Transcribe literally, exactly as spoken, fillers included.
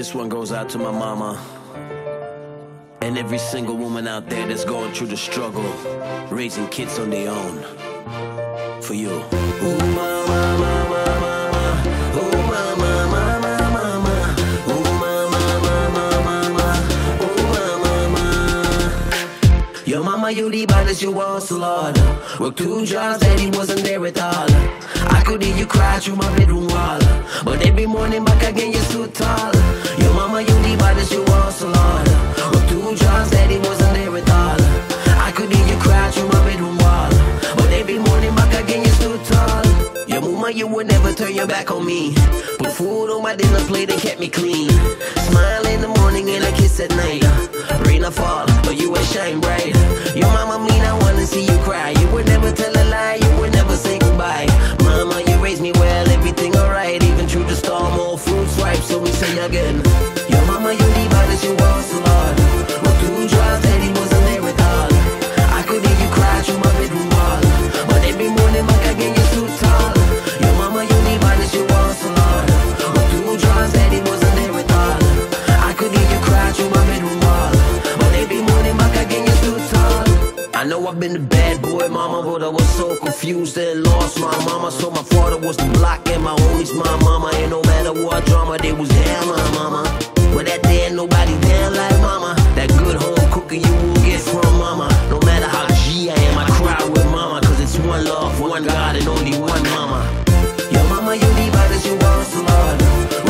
This one goes out to my mama and every single woman out there that's going through the struggle, raising kids on their own. For you. Ooh, mama, mama, mama. Ooh, mama, mama, mama. Ooh, mama, mama, mama. Ooh, mama, mama. Your mama, you the baddest, you was a lot. Worked two jobs, daddy wasn't there at all. I could hear you cry through my bedroom wall, but every morning back again you're so tall. Your mama, you the baddest, you was a lot. Worked two jobs, daddy wasn't there at all. I could hear you cry through my bedroom wall, but every morning back again you're so tall. Your mama, you would never turn your back on me. Put food on my dinner plate and kept me clean. Smile in the morning and a kiss at night. Rain or fall, but you ain't shine bright. Your mama mean I wanna see you cry. You would never tell a lie, you would never say goodbye. Mama, you raised me well, everything alright. Even through the storm, all fruits ripe, so we say again. Your mama, you the baddest, you was a lot. With two jobs, daddy wasn't there at all. I could hear you cry through my bedroom wall, but every morning back again you're too tall. Your mama, you the baddest, you was a lot. With two jobs, daddy wasn't there at all. I could hear you cry through my bedroom wall, but every morning back again you're too tall. I know I've been a bad boy, mama, but I was so confused and lost my mama. So my father was the block and my homies my mama. And no matter what drama, they was there, my mama. But at the end, nobody there like mama. That good home cooking you will get from mama. No matter how G I am, I cry with mama, cause it's one love, one God, and only one mama. Your mama, you the baddest, you was a lot.